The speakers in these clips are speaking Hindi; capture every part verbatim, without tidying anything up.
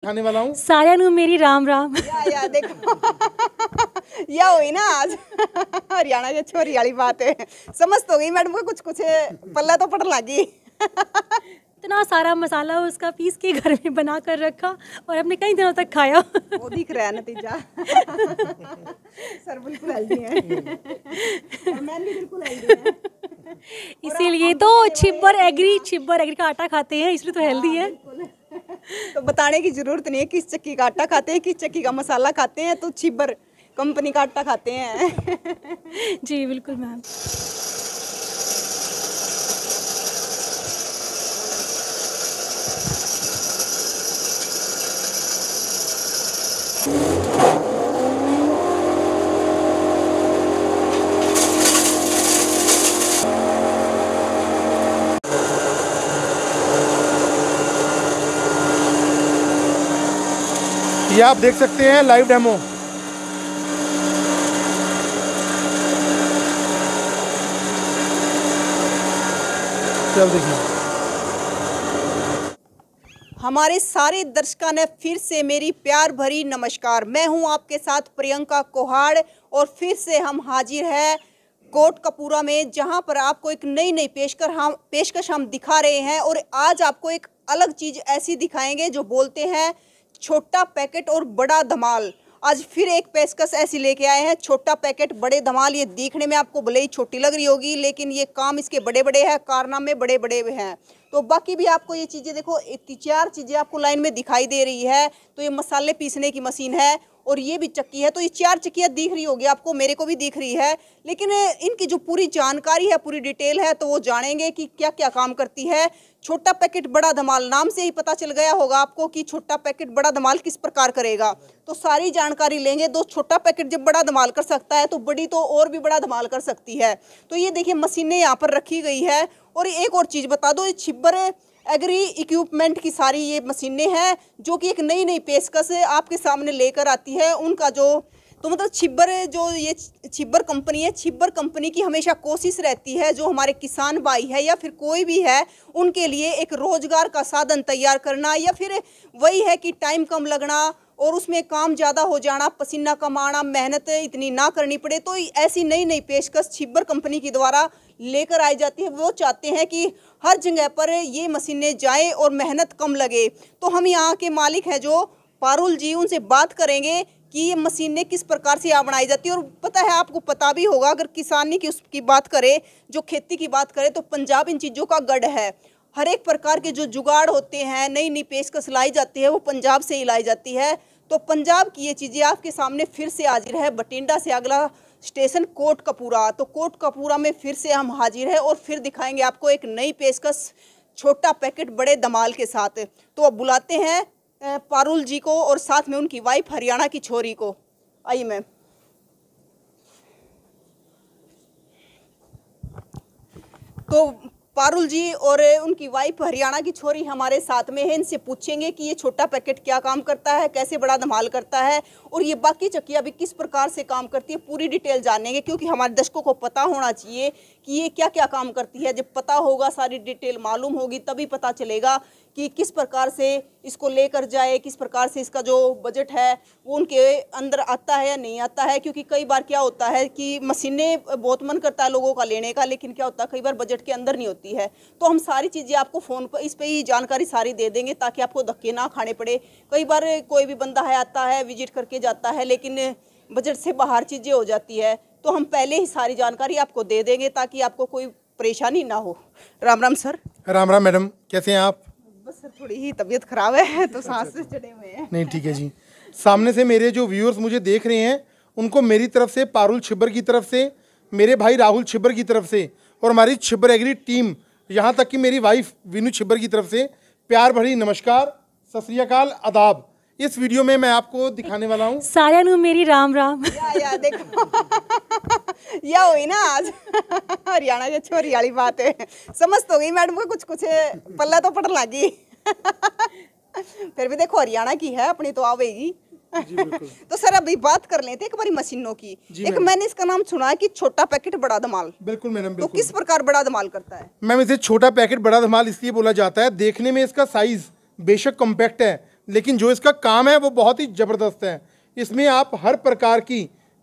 खाने वाला हूँ। सारिਆਂ ਨੂੰ मेरी राम राम। या या देखो या हुई ना आज हरियाणा की छोरी वाली बात है। समझ तो गई मैडम को, कुछ कुछ पल्ला तो पड़ लगी। इतना सारा मसाला उसका पीस के घर में बना कर रखा और हमने कई दिनों तक खाया। वो दिख रहा है नतीजा। सर बिल्कुल हेल्दी है और मैं भी बिल्कुल हेल्दी है, इसीलिए तो छिब्बर एग्री छिब्बर एग्री का आटा खाते हैं, इसलिए तो हेल्दी है। तो बताने की जरूरत नहीं है किस चक्की का आटा खाते हैं, किस चक्की का मसाला खाते हैं, तो छिब्बर कंपनी का आटा खाते हैं। जी बिल्कुल मैम। ये आप देख सकते हैं लाइव डेमो। चल देखिए। हमारे सारे दर्शकों ने फिर से मेरी प्यार भरी नमस्कार। मैं हूं आपके साथ प्रियंका कोहाड़ और फिर से हम हाजिर है कोटकपूरा में, जहां पर आपको एक नई नई पेशकर हम पेशकश हम दिखा रहे हैं। और आज आपको एक अलग चीज़ ऐसी दिखाएंगे जो बोलते हैं छोटा पैकेट और बड़ा धमाल। आज फिर एक पेशकश ऐसी लेके आए हैं, छोटा पैकेट बड़े धमाल। ये दिखने में आपको भले ही छोटी लग रही होगी, लेकिन ये काम इसके बड़े बड़े हैं, कारनामे बड़े बड़े हैं। तो बाकी भी आपको ये चीज़ें देखो, चार चीज़ें आपको लाइन में दिखाई दे रही है। तो ये मसाले पीसने की मशीन है और ये भी चक्की है। तो ये चार चक्कियाँ दिख रही होगी आपको, मेरे को भी दिख रही है, लेकिन इनकी जो पूरी जानकारी है, पूरी डिटेल है, तो वो जानेंगे कि क्या क्या काम करती है। छोटा पैकेट बड़ा धमाल, नाम से ही पता चल गया होगा आपको कि छोटा पैकेट बड़ा धमाल किस प्रकार करेगा। तो सारी जानकारी लेंगे। दो छोटा पैकेट जब बड़ा धमाल कर सकता है तो बड़ी तो और भी बड़ा धमाल कर सकती है। तो ये देखिए मशीनें यहाँ पर रखी गई है। और एक और चीज़ बता दो, ये छिब्बर एग्री इक्विपमेंट की सारी ये मशीनें हैं जो कि एक नई नई पेशकश आपके सामने लेकर आती है। उनका जो तो मतलब छिब्बर जो ये छिब्बर कंपनी है, छिब्बर कंपनी की हमेशा कोशिश रहती है जो हमारे किसान भाई है या फिर कोई भी है उनके लिए एक रोजगार का साधन तैयार करना, या फिर वही है कि टाइम कम लगना और उसमें काम ज़्यादा हो जाना, पसीना कम आना, मेहनत इतनी ना करनी पड़े। तो ऐसी नई नई पेशकश छिब्बर कंपनी के द्वारा लेकर आई जाती है। वो चाहते हैं कि हर जगह पर ये मशीनें जाएं और मेहनत कम लगे। तो हम यहाँ के मालिक हैं जो पारुल जी, उनसे बात करेंगे कि ये मशीनें किस प्रकार से यहाँ बनाई जाती है। और पता है, आपको पता भी होगा, अगर किसानी की उसकी बात करें, जो खेती की बात करें, तो पंजाब इन चीज़ों का गढ़ है। हर एक प्रकार के जो जुगाड़ होते हैं, नई नई पेशकश लाई जाती है, वो पंजाब से ही लाई जाती है। तो पंजाब की ये चीज़ें आपके सामने फिर से हाजिर है। बठिंडा से अगला स्टेशन कोटकपूरा, तो कोटकपूरा में फिर से हम हाजिर है और फिर दिखाएंगे आपको एक नई पेशकश छोटा पैकेट बड़े धमाल के साथ। तो अब बुलाते हैं पारुल जी को और साथ में उनकी वाइफ हरियाणा की छोरी को। आइए मैम। तो पारुल जी और उनकी वाइफ हरियाणा की छोरी हमारे साथ में है। इनसे पूछेंगे कि ये छोटा पैकेट क्या काम करता है, कैसे बड़ा धमाल करता है और ये बाकी चक्कियाँ भी किस प्रकार से काम करती है, पूरी डिटेल जानेंगे। क्योंकि हमारे दर्शकों को पता होना चाहिए कि ये क्या क्या काम करती है। जब पता होगा, सारी डिटेल मालूम होगी, तभी पता चलेगा कि किस प्रकार से इसको लेकर जाए, किस प्रकार से इसका जो बजट है वो उनके अंदर आता है या नहीं आता है। क्योंकि कई बार क्या होता है कि मशीनें बहुत मन करता है लोगों का लेने का, लेकिन क्या होता है कई बार बजट के अंदर नहीं होती है। तो हम सारी चीज़ें आपको फ़ोन पर इस पर ही जानकारी सारी दे देंगे ताकि आपको धक्के ना खाने पड़े। कई बार कोई भी बंदा है आता है, विजिट करके जाता है, लेकिन बजट से बाहर चीज़ें हो जाती है। तो हम पहले ही सारी जानकारी आपको दे देंगे ताकि आपको कोई परेशानी ना हो। राम राम सर। राम राम मैडम, कैसे हैं आप? बस सर थोड़ी ही तबीयत खराब है तो सांस से चढ़े हुए हैं। नहीं ठीक है जी। सामने से मेरे जो व्यूअर्स मुझे देख रहे हैं उनको मेरी तरफ से, पारुल छिब्बर की तरफ से, मेरे भाई राहुल छिब्बर की तरफ से और हमारी छिब्बर एग्री टीम, यहाँ तक कि मेरी वाइफ वीनू छिब्बर की तरफ से प्यार भरी नमस्कार, सत श्री अकाल, आदाब। इस वीडियो में मैं आपको दिखाने वाला हूँ सारिਆਂ ਨੂੰ मेरी राम राम। या या देखो या हुई ना आज हरियाणा की छोरी वाली बात है। समझ तो गई मैडम को, कुछ कुछ पल्ला तो पड़ लगी। फिर भी देखो हरियाणा की है, अपनी तो आवेगी। तो सर अभी बात कर लेते एक बारी मशीनों की। एक मैंने इसका नाम सुना है कि छोटा पैकेट बड़ा धमाल। बिल्कुल मैडम। तो किस प्रकार बड़ा धमाल करता है? मैम इसे छोटा पैकेट बड़ा धमाल इसलिए बोला जाता है, देखने में इसका साइज बेशक कॉम्पैक्ट है लेकिन जो इसका काम है वो बहुत ही ज़बरदस्त है। इसमें आप हर प्रकार की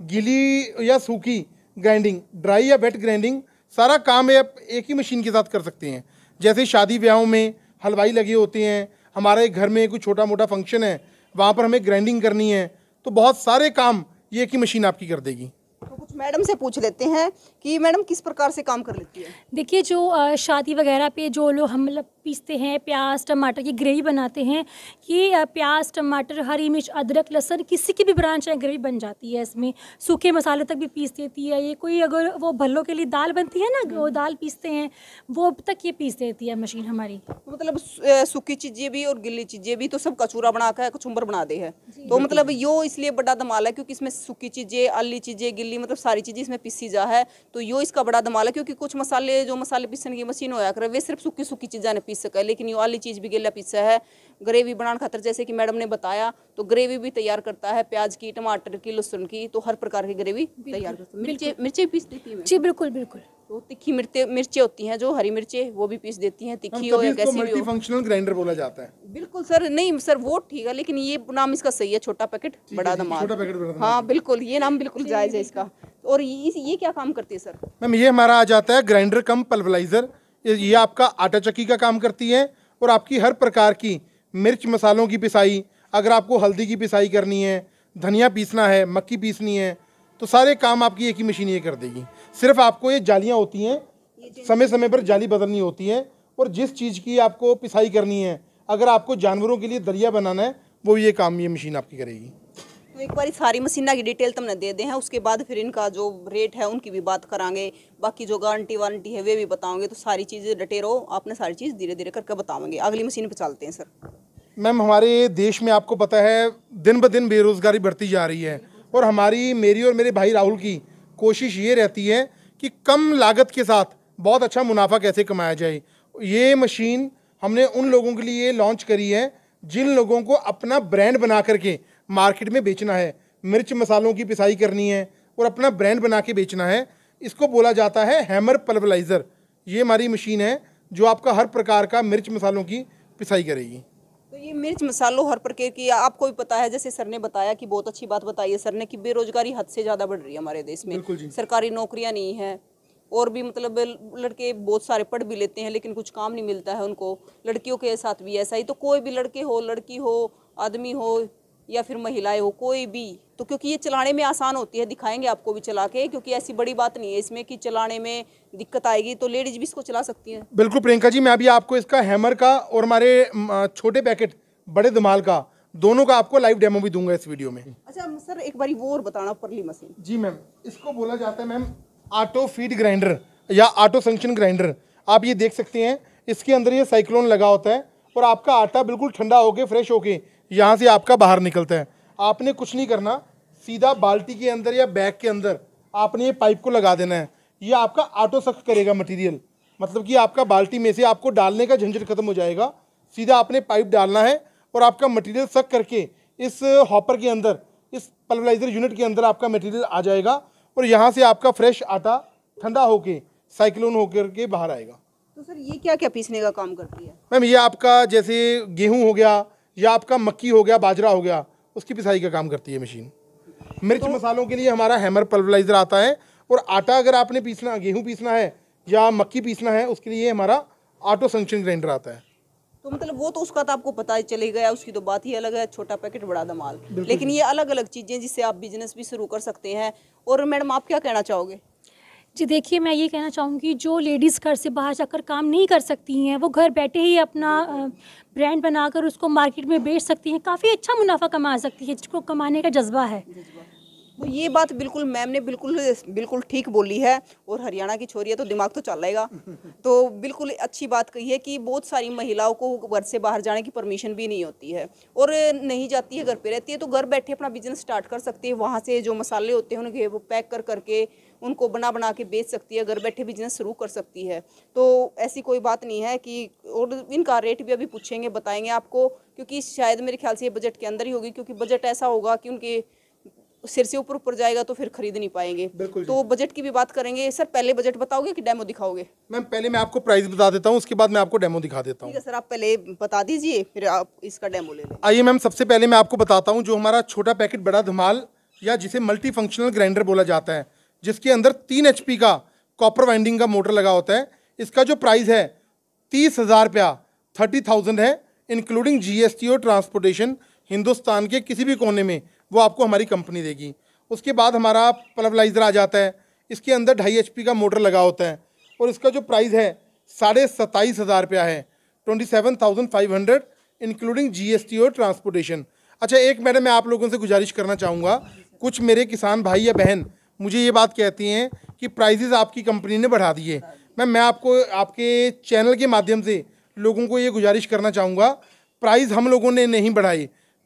गीली या सूखी ग्राइंडिंग, ड्राई या वेट ग्राइंडिंग, सारा काम है आप एक ही मशीन के साथ कर सकते हैं। जैसे शादी ब्याहों में हलवाई लगे होते हैं, हमारे घर में कोई छोटा मोटा फंक्शन है, वहाँ पर हमें ग्राइंडिंग करनी है, तो बहुत सारे काम ये एक ही मशीन आपकी कर देगी। तो कुछ मैडम से पूछ लेते हैं कि मैडम किस प्रकार से काम कर लेती है। देखिए, जो अ, शादी वगैरह पे जो लोग हम मतलब पीसते हैं, प्याज टमाटर की ग्रेवी बनाते हैं, ये अ, प्याज टमाटर हरी मिर्च अदरक लहसुन किसी की भी ब्रांच है ग्रेवी बन जाती है। इसमें सूखे मसाले तक भी पीस देती है ये। कोई अगर वो भल्लों के लिए दाल बनती है ना, वो दाल पीसते हैं, वो अब तक ये पीस देती है मशीन हमारी। तो मतलब अ, सूखी चीजें भी और गिल्ली चीजें भी तो सब कचूरा बना कर कचुम्बर बना दे है। तो मतलब यो इसलिए बड़ा धमाल है क्योंकि इसमें सूखी चीजें, अली चीजें, गिल्ली मतलब सारी चीजें इसमें पीसी जा है। तो यो इसका बड़ा धमाल है क्योंकि कुछ मसाले जो मसाले पीसने की मशीन होया करे वे सिर्फ सूखी सूखी चीज़ें ने पीस सके, लेकिन ये वाली चीज़ भी गिल्ला पीसा है। ग्रेवी बनाने खातर जैसे कि मैडम ने बताया, तो ग्रेवी भी तैयार करता है, प्याज की, टमाटर की, लहसुन की, तो हर प्रकार की ग्रेवी तैयार करता है। मिर्चे मिर्चे पीस देती है जी बिल्कुल बिल्कुल। तो तीखी मिर्चे मिर्चे होती हैं जो हरी मिर्चें, वो भी पीस देती हैं, तीखी हो या कैसी भी हो। मल्टीफंक्शनल ग्राइंडर बोला जाता है। बिल्कुल सर, नहीं सर वो ठीक है, लेकिन ये नाम इसका सही है, छोटा पैकेट बड़ा धमाल। छोटा पैकेट बड़ा धमाल। हाँ बिल्कुल, ये नाम बिल्कुल जायज़ है इसका। और ये ये क्या काम करती है सर? मैम ये हमारा आ जाता है ग्राइंडर कम पल्वराइजर। ये आपका आटा चक्की का काम करती है और आपकी हर प्रकार की मिर्च मसालों की पिसाई, अगर आपको हल्दी की पिसाई करनी है, धनिया पीसना है, मक्की पीसनी है, तो सारे काम आपकी एक ही मशीन ये कर देगी। सिर्फ आपको ये जालियाँ होती हैं, समय समय पर जाली बदलनी होती है, और जिस चीज़ की आपको पिसाई करनी है, अगर आपको जानवरों के लिए दलिया बनाना है, वो ये काम ये मशीन आपकी करेगी। तो एक बार सारी मशीना की डिटेल तुमने दे दे हैं, उसके बाद फिर इनका जो रेट है उनकी भी बात करांगे, बाकी जो गारंटी वारंटी है वे भी बताओगे। तो सारी चीज़ें डटे रहो, आपने सारी चीज़ धीरे धीरे करके बताओगे। अगली मशीन पे चलते हैं सर। मैम हमारे देश में आपको पता है दिन ब दिन बेरोज़गारी बढ़ती जा रही है, और हमारी मेरी और मेरे भाई राहुल की कोशिश ये रहती है कि कम लागत के साथ बहुत अच्छा मुनाफा कैसे कमाया जाए। ये मशीन हमने उन लोगों के लिए लॉन्च करी है जिन लोगों को अपना ब्रांड बना करके मार्केट में बेचना है, मिर्च मसालों की पिसाई करनी है और अपना ब्रांड बना के बेचना है। इसको बोला जाता है हैमर पल्वराइज़र। ये हमारी मशीन है जो आपका हर प्रकार का मिर्च मसालों की पिसाई करेगी। तो ये मिर्च मसालों हर प्रकार की, आपको भी पता है, जैसे सर ने बताया कि बहुत अच्छी बात बताई है सर ने कि बेरोजगारी हद से ज़्यादा बढ़ रही है हमारे देश में। सरकारी नौकरियां नहीं है, और भी मतलब लड़के बहुत सारे पढ़ भी लेते हैं लेकिन कुछ काम नहीं मिलता है उनको। लड़कियों के साथ भी ऐसा ही। तो कोई भी लड़के हो, लड़की हो, आदमी हो या फिर महिलाएं हो, कोई भी, तो क्योंकि ये चलाने में आसान होती है, दिखाएंगे आपको भी चला के, क्योंकि ऐसी बड़ी बात नहीं है इसमें कि चलाने में दिक्कत आएगी, तो लेडीज भी इसको चला सकती हैं। बिल्कुल प्रियंका जी, मैं अभी आपको इसका हैमर का और हमारे छोटे पैकेट बड़े धमाल का दोनों का आपको लाइव डेमो भी दूंगा इस वीडियो में। अच्छा सर, एक बारी वो और बताना, परली मशीन। जी मैम, इसको बोला जाता है मैम ऑटो फीड ग्राइंडर या ऑटो संक्शन ग्राइंडर। आप ये देख सकते हैं, इसके अंदर ये साइक्लोन लगा होता है और आपका आटा बिल्कुल ठंडा होके फ्रेश होके यहाँ से आपका बाहर निकलता है। आपने कुछ नहीं करना, सीधा बाल्टी के अंदर या बैग के अंदर आपने ये पाइप को लगा देना है। ये आपका ऑटो सख्त करेगा मटेरियल, मतलब कि आपका बाल्टी में से आपको डालने का झंझट खत्म हो जाएगा। सीधा आपने पाइप डालना है और आपका मटेरियल सक करके इस हॉपर के अंदर, इस पल्वराइजर यूनिट के अंदर आपका मटेरियल आ जाएगा और यहाँ से आपका फ्रेश आटा ठंडा होके साइक्लोन होकर के बाहर आएगा। तो सर ये क्या क्या पीसने का काम करती है? मैम ये आपका जैसे गेहूं हो गया या आपका मक्की हो गया, बाजरा हो गया, उसकी पिसाई का काम करती है मशीन। मिर्च तो, मसालों के लिए हमारा हैमर पल्वराइजर आता है, और आटा अगर आपने पीसना, गेहूं पीसना है या मक्की पीसना है, उसके लिए हमारा ऑटो संक्शन ग्राइंडर आता है। तो मतलब वो तो उसका तो आपको पता ही चले गया, उसकी तो बात ही अलग है, छोटा पैकेट बड़ा धमाल। लेकिन ये अलग अलग चीज़ें जिससे आप बिजनेस भी शुरू कर सकते हैं। और मैडम आप क्या कहना चाहोगे? जी देखिए, मैं ये कहना चाहूँगी जो लेडीज़ घर से बाहर जाकर काम नहीं कर सकती हैं, वो घर बैठे ही अपना ब्रांड बनाकर उसको मार्केट में बेच सकती हैं, काफ़ी अच्छा मुनाफा कमा सकती है, जिसको कमाने का जज्बा है। तो ये बात बिल्कुल मैम ने बिल्कुल बिल्कुल ठीक बोली है। और हरियाणा की छोरी है तो दिमाग तो चलेगा। तो बिल्कुल अच्छी बात कही है कि बहुत सारी महिलाओं को घर से बाहर जाने की परमिशन भी नहीं होती है और नहीं जाती है, घर पे रहती है, तो घर बैठे अपना बिजनेस स्टार्ट कर सकती है। वहाँ से जो मसाले होते हैं उनके वो पैक कर करके उनको बना बना के बेच सकती है, घर बैठे बिजनेस शुरू कर सकती है। तो ऐसी कोई बात नहीं है कि, और इनका रेट भी अभी पूछेंगे, बताएंगे आपको, क्योंकि शायद मेरे ख्याल से ये बजट के अंदर ही होगी, क्योंकि बजट ऐसा होगा कि उनके सिर से ऊपर ऊपर जाएगा तो फिर खरीद नहीं पाएंगे। बिल्कुल जी। तो बजट की भी बात करेंगे सर, पहले बजट बताओगे कि डेमो दिखाओगे? मैम पहले मैं आपको प्राइस बता देता हूँ, उसके बाद मैं आपको डेमो दिखा देता हूँ। ठीक है सर, आप पहले बता दीजिए फिर आप इसका डेमो ले लें। आइए मैम, सबसे पहले मैं आपको बताता हूँ जो हमारा छोटा पैकेट बड़ा धमाल या जिसे मल्टी फंक्शनल ग्राइंडर बोला जाता है, जिसके अंदर तीन एच पी का कॉपर वाइंडिंग का मोटर लगा होता है। इसका जो प्राइस है तीस हज़ार रुपया थर्टी थाउजेंड है, इंक्लूडिंग जीएसटी और ट्रांसपोर्टेशन। हिंदुस्तान के किसी भी कोने में वो आपको हमारी कंपनी देगी। उसके बाद हमारा पल्वराइज़र आ जाता है। इसके अंदर ढाई एच पी का मोटर लगा होता है और इसका जो प्राइस है साढ़े सत्ताईस हज़ार रुपया है, twenty seven thousand five hundred including GST और ट्रांसपोर्टेशन। अच्छा, एक मैडम मैं आप लोगों से गुजारिश करना चाहूँगा, कुछ मेरे किसान भाई या बहन मुझे ये बात कहती हैं कि प्राइजेज़ आपकी कंपनी ने बढ़ा दिए। मैम मैं आपको आपके चैनल के माध्यम से लोगों को ये गुजारिश करना चाहूँगा, प्राइस हम लोगों ने नहीं बढ़ाए।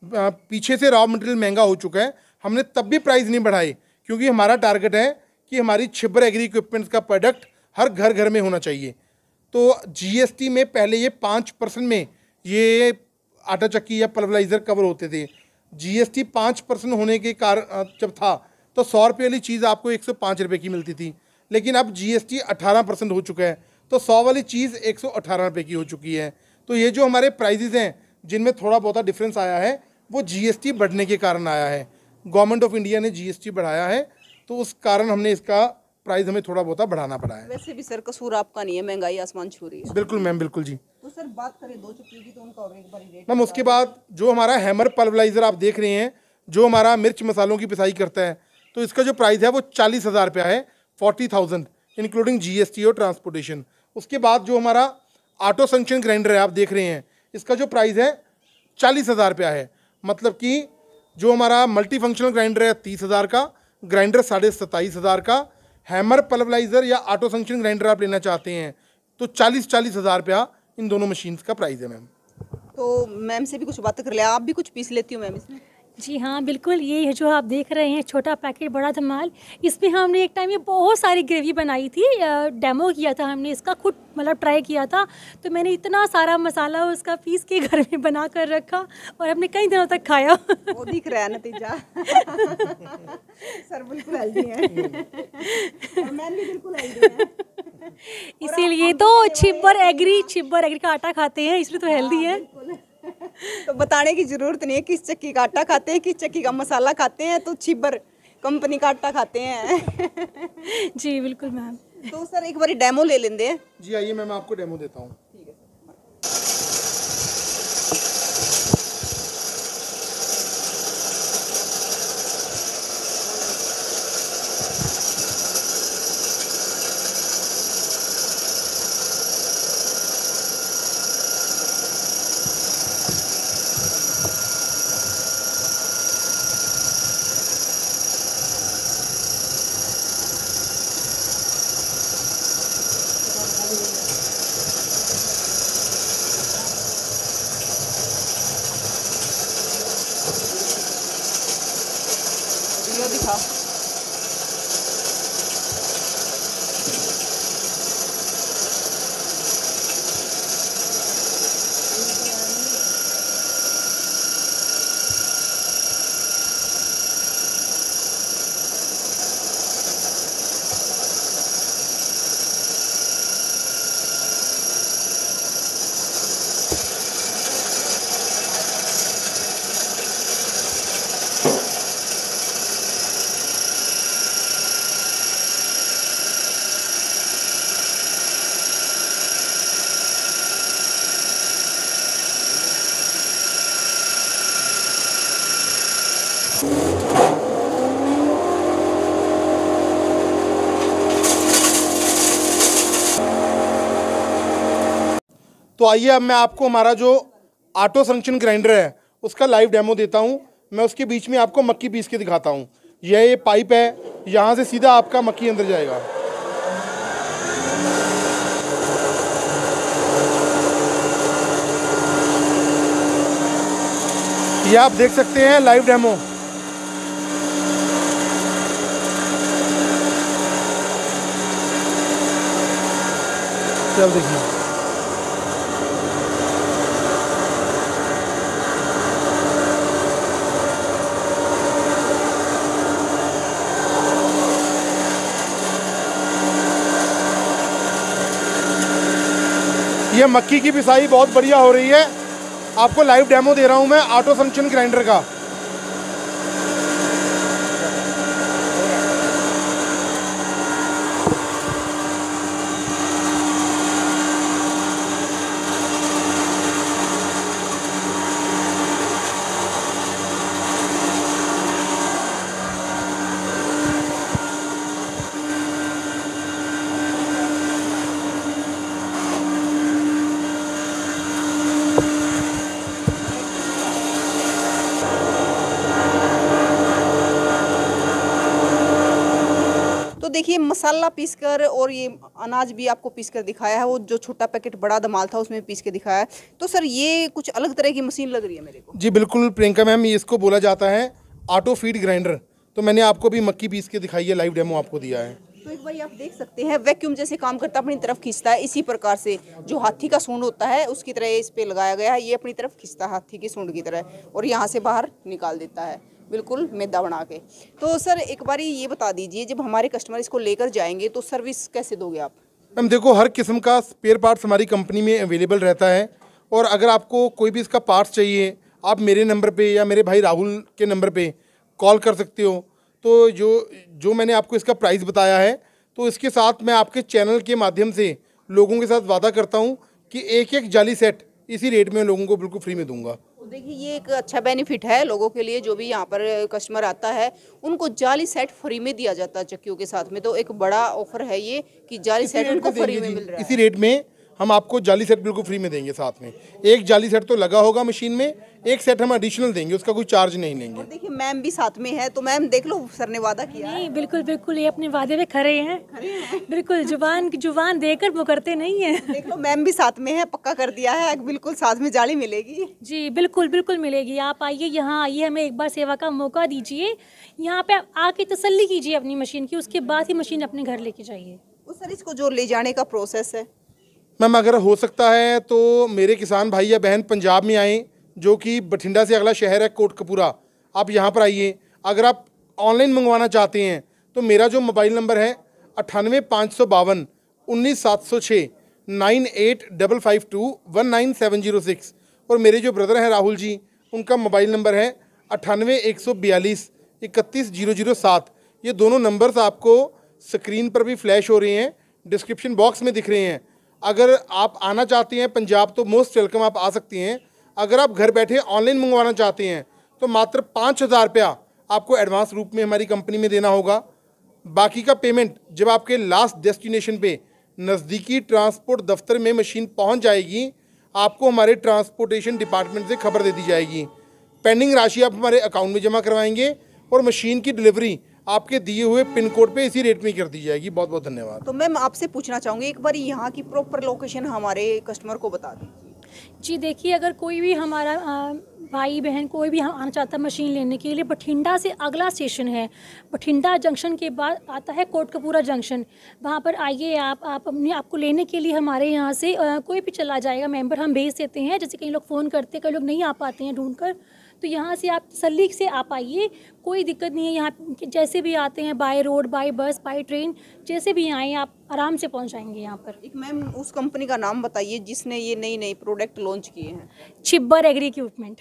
पीछे से रॉ मटेरियल महंगा हो चुका है, हमने तब भी प्राइस नहीं बढ़ाए, क्योंकि हमारा टारगेट है कि हमारी छिब्बर एग्री इक्विपमेंट्स का प्रोडक्ट हर घर घर में होना चाहिए। तो जीएसटी में पहले ये पाँच परसेंट में ये आटा चक्की या पल्वराइज़र कवर होते थे। जीएसटी पाँच परसेंट होने के कारण जब था तो सौ रुपये वाली चीज़ आपको एक सौ पाँच रुपये की मिलती थी, लेकिन अब जीएसटी अठारह परसेंट हो चुका है तो सौ वाली चीज़ एक सौ अठारह रुपये की हो चुकी है। तो ये जो हमारे प्राइजेज़ हैं जिनमें थोड़ा बहुत डिफरेंस आया है वो जीएसटी बढ़ने के कारण आया है। गवर्नमेंट ऑफ इंडिया ने जीएसटी बढ़ाया है तो उस कारण हमने इसका प्राइस हमें थोड़ा बहुत बढ़ाना पड़ा है। वैसे भी सर कसूर आपका नहीं है, महंगाई आसमान छू रही है। बिल्कुल मैम, बिल्कुल जी। तो सर बात करें दो चक्की की तो उनका और एक बारी रेट मैम उसके बाद जो हमारा हैमर पल्वराइज़र आप देख रहे हैं, जो हमारा मिर्च मसालों की पिसाई करता है, तो इसका जो प्राइस है वो चालीस हज़ार रुपया है, फोर्टी थाउजेंड इंक्लूडिंग जीएसटी और ट्रांसपोर्टेशन। उसके बाद जो हमारा ऑटो संक्शन ग्राइंडर है आप देख रहे हैं, इसका जो प्राइस है चालीस हज़ार रुपया है। मतलब कि जो हमारा मल्टी फंक्शनल ग्राइंडर है तीस हज़ार का, ग्राइंडर साढ़े सत्ताईस हज़ार का, हैमर पल्वराइज़र या ऑटो संक्शन ग्राइंडर आप लेना चाहते हैं तो चालीस चालीस हज़ार रुपया इन दोनों मशीन्स का प्राइस है मैम। तो मैम से भी कुछ बातें कर लिया, आप भी कुछ पीस लेती हो मैम इसमें? जी हाँ, बिल्कुल। ये है जो आप देख रहे हैं छोटा पैकेट बड़ा धमाल, इसमें हमने एक टाइम में बहुत सारी ग्रेवी बनाई थी, डेमो किया था हमने इसका, खुद मतलब ट्राई किया था। तो मैंने इतना सारा मसाला उसका पीस के घर में बना कर रखा और हमने कई दिनों तक खाया। वो दिख रहा है नतीजा। सर बिल्कुल हेल्दी है और मैम भी बिल्कुल हेल्दी है, इसीलिए तो छिब्बर एग्री छिब्बर एग्री का आटा खाते हैं, इसलिए तो हेल्दी है। तो बताने की जरूरत नहीं है किस चक्की का आटा खाते हैं, किस चक्की का मसाला खाते हैं, तो छिब्बर कंपनी का आटा खाते हैं। जी बिल्कुल मैम। तो सर एक बार डेमो ले लेंगे हैं। जी आइए मैं आपको डेमो देता हूँ। वीडियो दिखा। तो आइए अब मैं आपको हमारा जो ऑटो संक्शन ग्राइंडर है उसका लाइव डेमो देता हूँ। मैं उसके बीच में आपको मक्की पीस के दिखाता हूँ। यह ये पाइप है, यहाँ से सीधा आपका मक्की अंदर जाएगा। ये आप देख सकते हैं लाइव डेमो। चल देखिए, ये मक्की की पिसाई बहुत बढ़िया हो रही है। आपको लाइव डेमो दे रहा हूँ मैं ऑटो फंक्शन ग्राइंडर का। तो देखिए मसाला पीसकर और ये अनाज भी आपको पीसकर दिखाया है, वो जो छोटा पैकेट बड़ा धमाल था उसमें पीस के दिखाया है। तो सर ये कुछ अलग तरह की मशीन लग रही है मेरे को। जी बिल्कुल प्रियंका मैम, ये इसको बोला जाता है ऑटो फीड ग्राइंडर। तो मैंने आपको भी मक्की पीस के दिखाई है, लाइव डेमो आपको दिया है। तो एक बार आप देख सकते हैं वैक्यूम जैसे काम करता है, अपनी तरफ खींचता है। इसी प्रकार से जो हाथी का सूंड होता है उसकी तरह इस पे लगाया गया है, ये अपनी तरफ खींचता है हाथी की सूंड की तरह और यहाँ से बाहर निकाल देता है बिल्कुल मैदा बना के। तो सर एक बार ये बता दीजिए, जब हमारे कस्टमर इसको लेकर जाएंगे तो सर्विस कैसे दोगे आप? मैम देखो, हर किस्म का स्पेयर पार्ट्स हमारी कंपनी में अवेलेबल रहता है, और अगर आपको कोई भी इसका पार्ट्स चाहिए आप मेरे नंबर पे या मेरे भाई राहुल के नंबर पे कॉल कर सकते हो। तो जो जो मैंने आपको इसका प्राइस बताया है, तो इसके साथ मैं आपके चैनल के माध्यम से लोगों के साथ वादा करता हूँ कि एक एक जाली सेट इसी रेट में लोगों को बिल्कुल फ्री में दूंगा। तो देखिए ये एक अच्छा बेनिफिट है लोगों के लिए, जो भी यहाँ पर कस्टमर आता है उनको जाली सेट फ्री में दिया जाता है चक्कियों के साथ में। तो एक बड़ा ऑफर है ये कि जाली सेट उनको फ्री में मिल रहा है। इसी रेट में हम आपको जाली सेट बिल्कुल फ्री में देंगे। साथ में एक जाली सेट तो लगा होगा मशीन में, एक सेट हम एडिशनल देंगे, उसका कोई चार्ज नहीं लेंगे। और देखिए मैम भी साथ में है, तो मैम देख लो सर ने वादा किया है। नहीं बिल्कुल बिल्कुल, ये अपने वादे पे खड़े हैं। बिल्कुल जुबान जुबान देकर मुकरते नहीं है। देख लो मैम भी साथ में है, पक्का कर दिया है, बिल्कुल साथ में जाली मिलेगी। जी बिल्कुल बिल्कुल मिलेगी। आप आइए यहाँ आइए, हमें एक बार सेवा का मौका दीजिए। यहाँ पे आप आके तसल्ली कीजिए अपनी मशीन की, उसके बाद ही मशीन अपने घर लेके जाइए। तो सर इसको जो ले जाने का प्रोसेस है? मैम अगर हो सकता है तो मेरे किसान भाई या बहन पंजाब में आएँ, जो कि बठिंडा से अगला शहर है कोटकपूरा, आप यहाँ पर आइए। अगर आप ऑनलाइन मंगवाना चाहते हैं तो मेरा जो मोबाइल नंबर है अट्ठानवे पाँच सौ बावन उन्नीस सात सौ छः nine eight double five two one nine seven zero six, और मेरे जो ब्रदर हैं राहुल जी, उनका मोबाइल नंबर है अट्ठानवे एक सौ बयालीस इकतीस जीरो जीरो सात। ये दोनों नंबर्स आपको स्क्रीन पर भी फ्लैश हो रहे हैं, डिस्क्रिप्शन बॉक्स में दिख रहे हैं। अगर आप आना चाहती हैं पंजाब तो मोस्ट वेलकम, आप आ सकती हैं। अगर आप घर बैठे ऑनलाइन मंगवाना चाहते हैं तो मात्र पाँच हज़ार रुपया आपको एडवांस रूप में हमारी कंपनी में देना होगा। बाकी का पेमेंट जब आपके लास्ट डेस्टिनेशन पे नज़दीकी ट्रांसपोर्ट दफ्तर में मशीन पहुंच जाएगी, आपको हमारे ट्रांसपोर्टेशन डिपार्टमेंट से खबर दे दी जाएगी। पेंडिंग राशि आप हमारे अकाउंट में जमा करवाएंगे और मशीन की डिलीवरी आपके दिए हुए पिन कोड पे इसी रेट में कर दी जाएगी। बहुत बहुत धन्यवाद। तो मैम आपसे पूछना चाहूँगी एक बार यहाँ की प्रॉपर लोकेशन हमारे कस्टमर को बता दीजिए। जी देखिए, अगर कोई भी हमारा आ, भाई बहन कोई भी हम आना चाहता है मशीन लेने के लिए, बठिंडा से अगला स्टेशन है, बठिंडा जंक्शन के बाद आता है कोटकपूरा जंक्शन। वहाँ पर आइए आप आप अपने आपको लेने के लिए हमारे यहाँ से आ, कोई भी चला जाएगा, मेंबर हम भेज देते हैं। जैसे कई लोग फ़ोन करते हैं, कई लोग नहीं आ पाते हैं ढूंढ कर, तो यहाँ से आप तसल्ली से आप आइए, कोई दिक्कत नहीं है। यहाँ जैसे भी आते हैं, by road, by bus, by train, जैसे भी आएँ आप आराम से पहुँच जाएंगे यहाँ पर। एक मैम उस कंपनी का नाम बताइए जिसने ये नई नई प्रोडक्ट लॉन्च किए हैं। Chhibber agri equipment.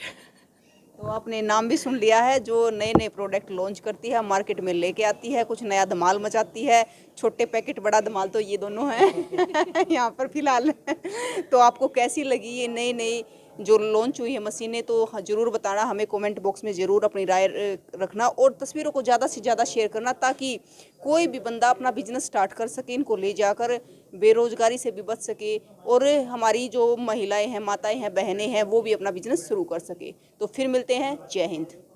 तो आपने नाम भी सुन लिया है, जो नए नए प्रोडक्ट लॉन्च करती है, मार्केट में लेके आती है, कुछ नया धमाल मचाती है। छोटे पैकेट बड़ा धमाल तो ये दोनों हैं यहाँ पर फिलहाल। तो आपको कैसी लगी ये नई नई जो लॉन्च हुई है मशीनें, तो ज़रूर बताना हमें, कमेंट बॉक्स में ज़रूर अपनी राय रखना और तस्वीरों को ज़्यादा से ज़्यादा शेयर करना, ताकि कोई भी बंदा अपना बिजनेस स्टार्ट कर सके, इनको ले जाकर बेरोजगारी से भी बच सके, और हमारी जो महिलाएं हैं, माताएं हैं, बहनें हैं, वो भी अपना बिजनेस शुरू कर सके। तो फिर मिलते हैं। जय हिंद।